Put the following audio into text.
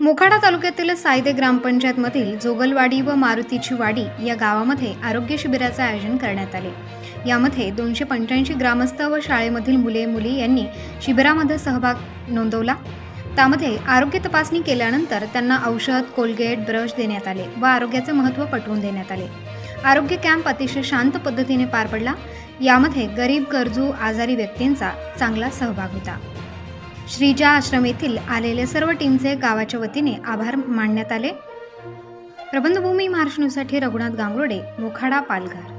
मोखाडा तालुक्यातील सायदे ग्रामपंचायतमधील जोगलवाडी व मारुतीची वाडी या गावामध्ये आरोग्य शिबिराचे आयोजन करण्यात आले। यामध्ये 285 ग्रामस्थ व शाळेमधील मुले-मुली यांनी शिबिरामध्ये सहभाग नोंदवला। त्यामध्ये आरोग्य तपासणी केल्यानंतर त्यांना औषध, कोलगेट, ब्रश देण्यात आले व आरोग्याचे महत्त्व पटवून देण्यात आले। आरोग्य कॅम्प अतिशय शांत पद्धतीने पार पडला। यामध्ये गरीब, गरजू, आजारी व्यक्तींचा चांगला सहभाग होता। श्रीजा आश्रम येथील आलेल्या सर्व टीमचे गावाच्या वतीने आभार मानण्यात आले। प्रबंधभूमी महाराष्ट्र न्यूजसाठी रघुनाथ गांगुर्डे, मोखाडा, पालघर।